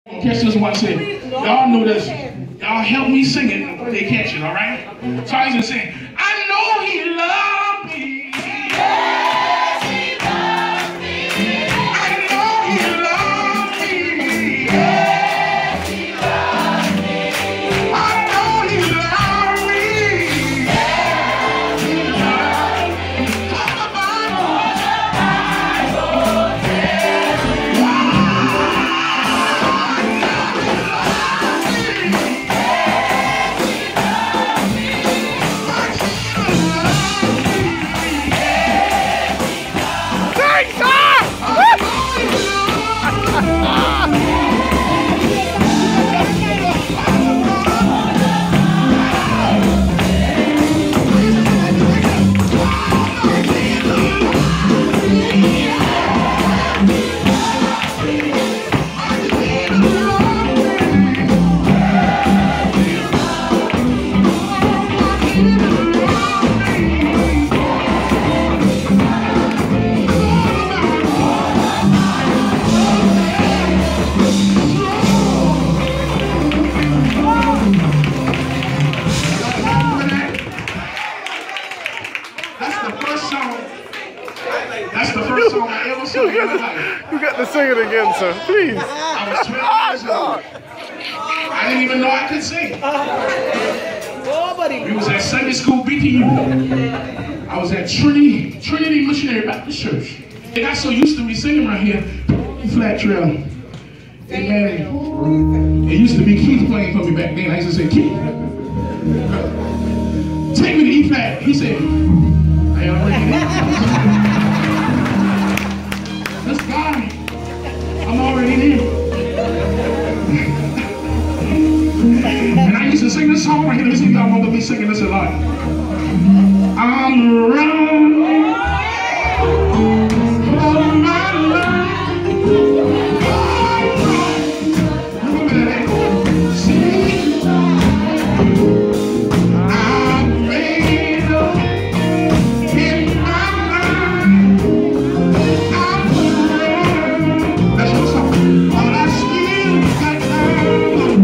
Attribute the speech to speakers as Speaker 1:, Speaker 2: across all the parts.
Speaker 1: Catch this one. I said, y'all know this. Y'all help me sing it when they catch it, all right? So I was saying, I know he loved me. Yes, he loved me. I know he loved me. Yes, he loved me. I know he loved me. Yes, he loved me. For the Bible says, that's the first song I ever sung in my life.
Speaker 2: You got to sing it again, sir. Please.
Speaker 1: I was 12 years old. I didn't even know I could sing. We was at Sunday school BTU. I was at Trinity Missionary Baptist Church. They got so used to me singing right here, Flat Trail. And man, it used to be Keith playing for me back then. I used to say, Keith, take me to E flat. He said, I already did. Let's go. I'm already there. And I used to sing this song right here. Listen, y'all want to be singing this a lot. I'm running for my life. Remember that echo? See, I've made up in my mind. I'm running. That's your song. All I still got time.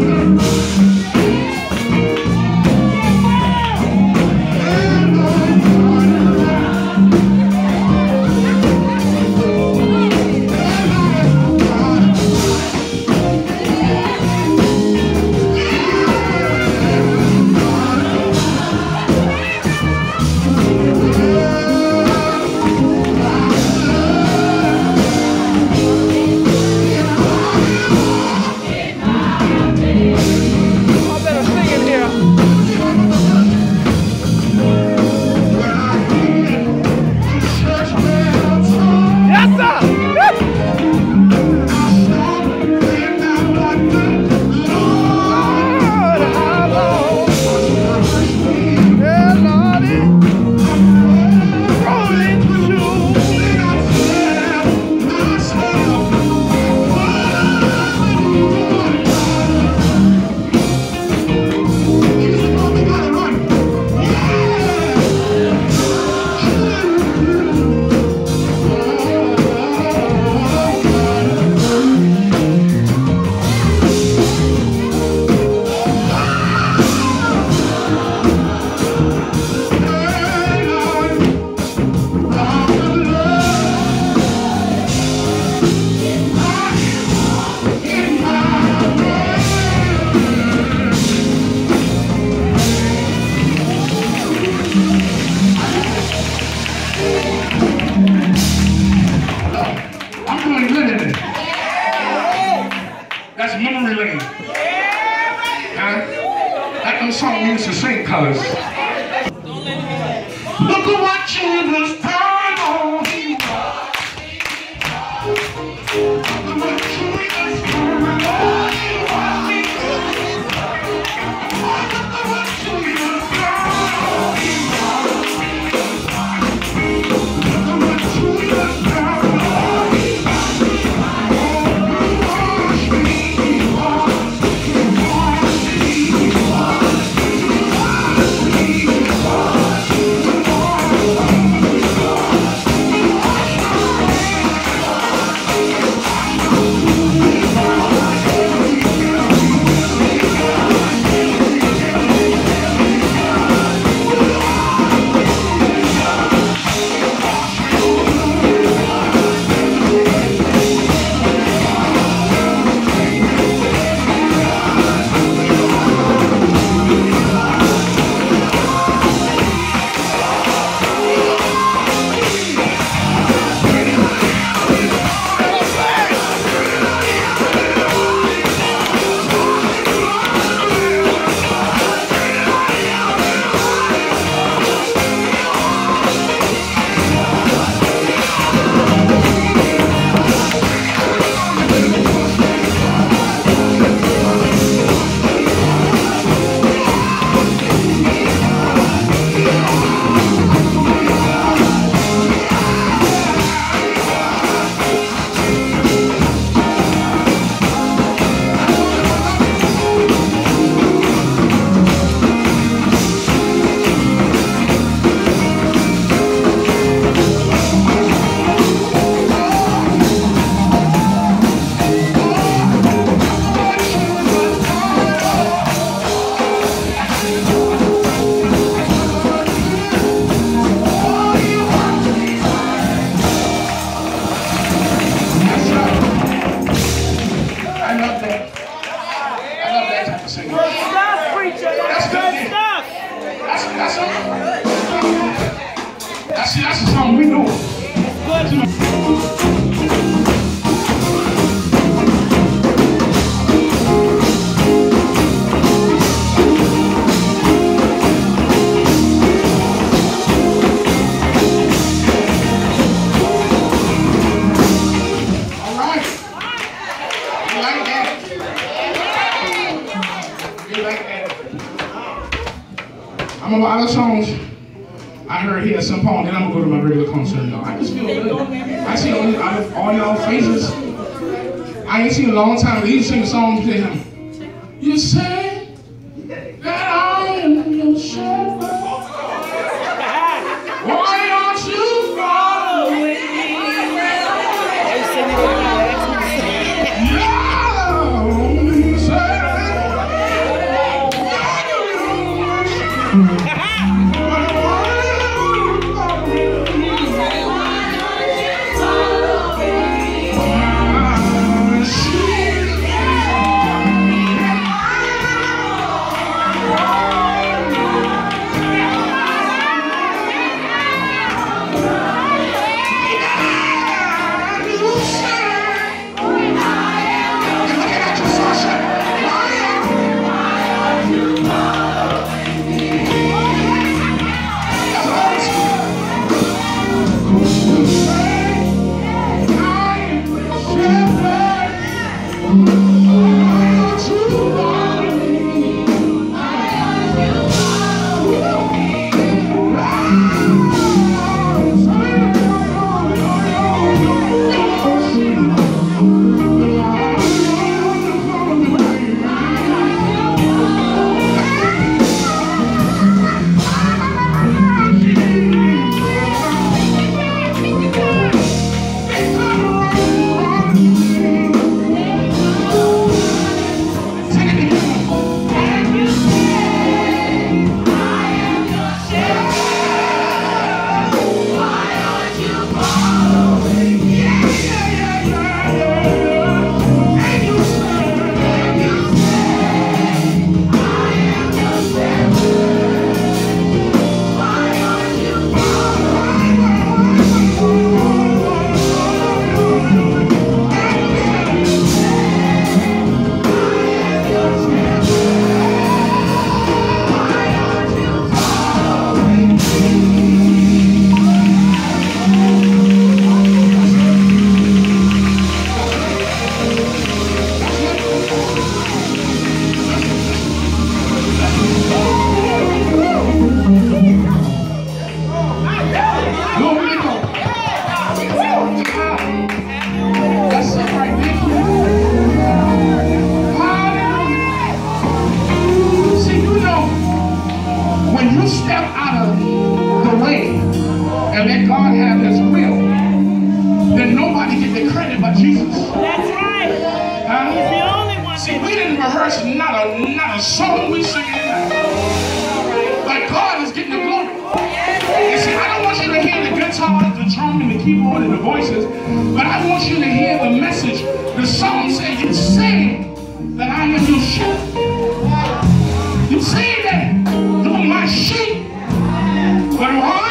Speaker 1: That's memory lane. Huh? That them song we used to sing, colors. Look at what Jesus done on me. Look at what Jesus done on me. Look at what Jesus done on me. Look at what Jesus done on me. That's the song we know. All right. You like that? You like that? I'm about other songs. I heard here at some point, then I'm gonna go to my regular concert, y'all. I just feel good. I see all y'all faces. I ain't seen a long time. They used to sing a song to him. You say that I am your shepherd. Why aren't you following me? You say not a song we sing tonight. But God is getting the glory. You see, I don't want you to hear the guitar, the drum, and the keyboard, and the voices, but I want you to hear the message. The song says, you say that I am your shepherd. You say that you're my sheep. But why?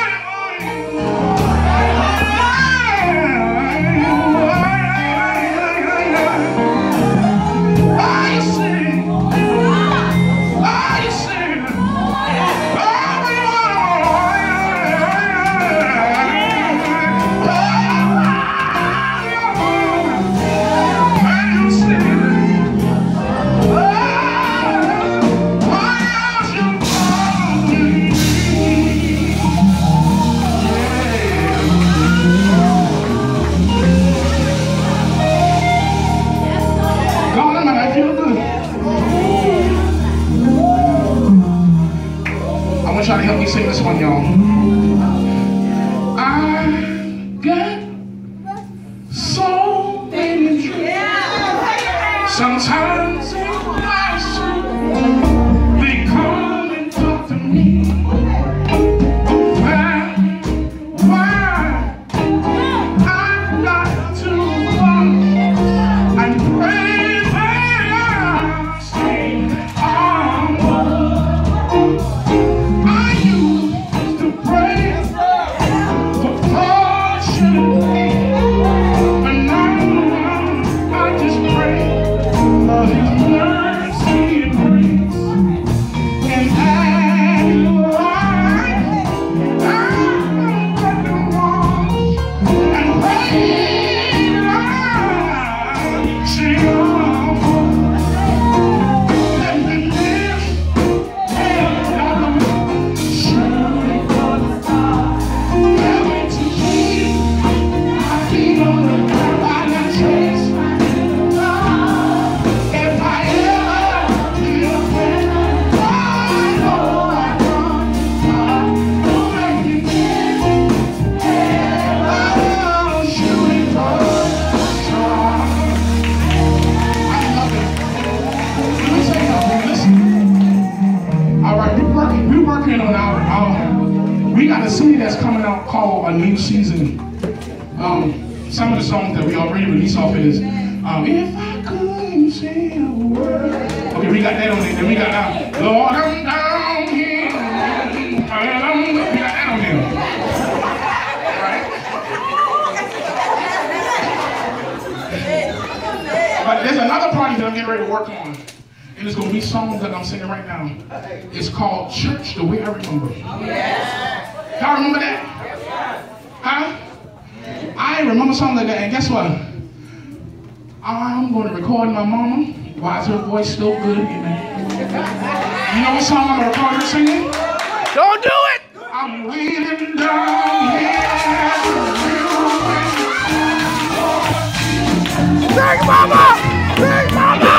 Speaker 1: Try to help me sing this one, y'all. I got so many dreams. Sometimes in my soul, they come and talk to me. Why I've got to watch and pray that I stay on. I called A New Season. Some of the songs that we already released off is If I Couldn't Say a Word. Okay, we got that on there. Then we got Lord, I'm down here. We got that on there. Right? But there's another party that I'm getting ready to work on. And it's going to be songs that I'm singing right now. It's called Church the Way I Remember. Y'all remember that? Huh? I remember something like that, and guess what? I'm going to record my mama. Why is her voice still good? You know what song I'm going to record her singing?
Speaker 2: Don't do it!
Speaker 1: I'm waiting down here.
Speaker 2: Sing, mama! Sing, mama!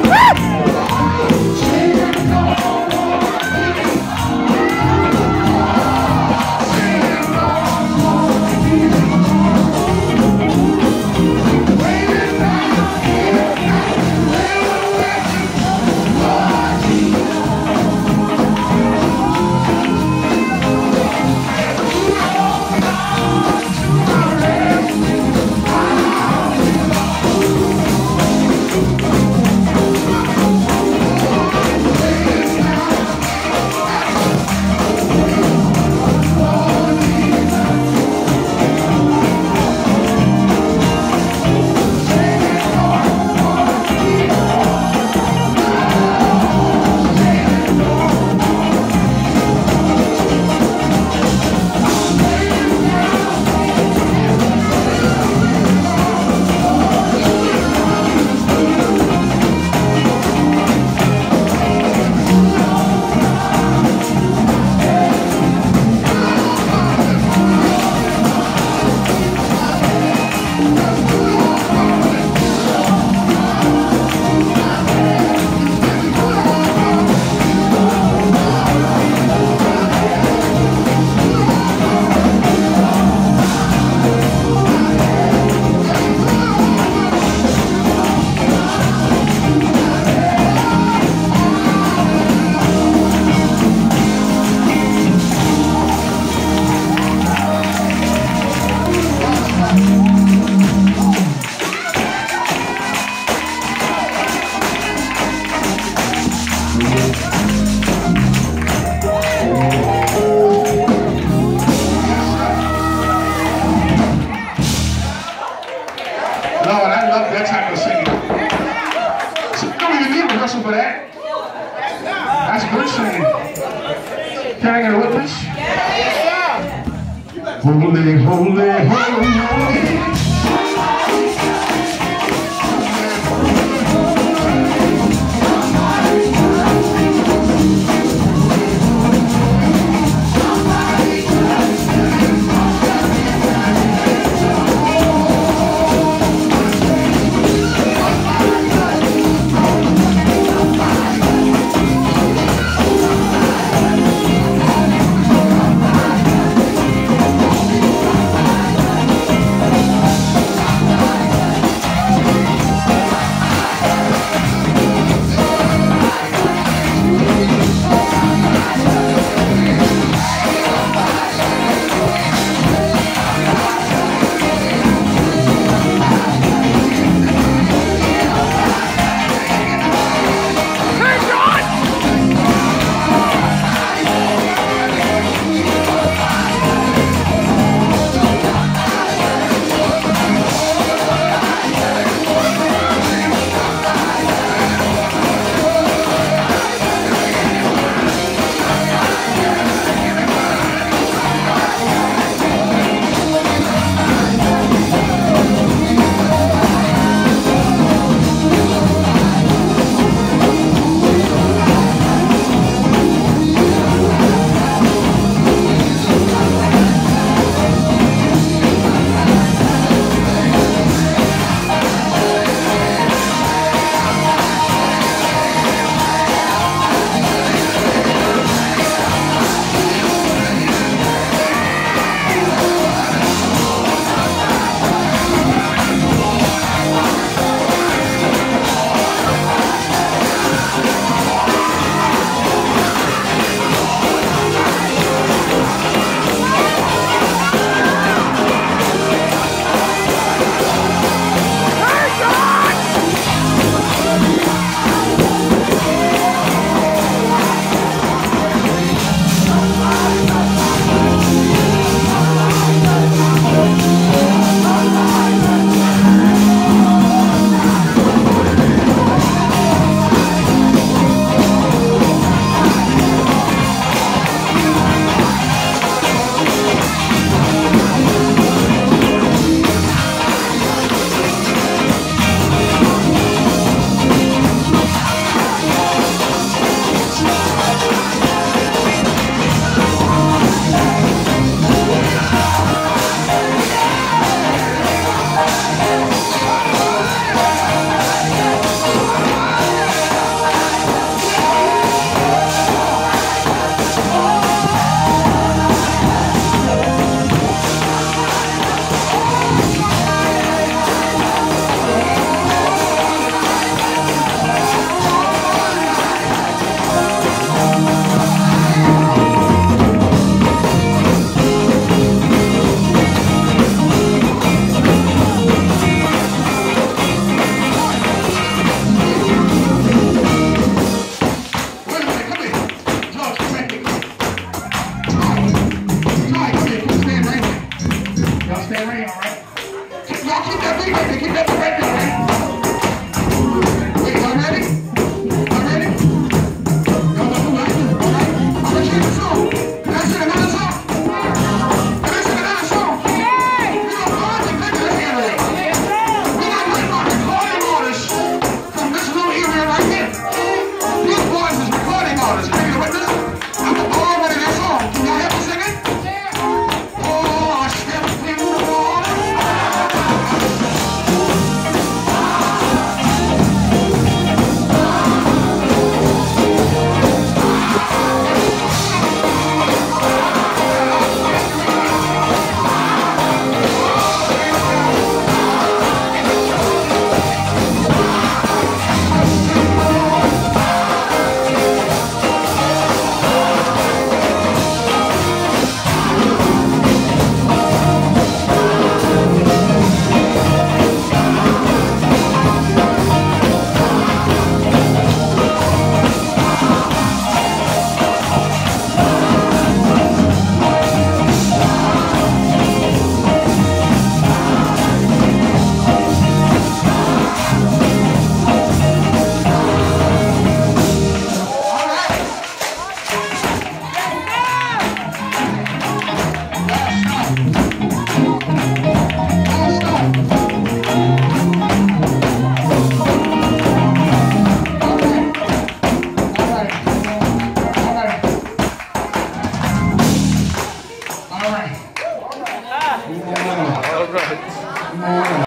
Speaker 1: Lord, I love that type of singing. So you don't even need a rehearsal for that. That's good singing. Can I get a witness? Holy, holy, holy, holy.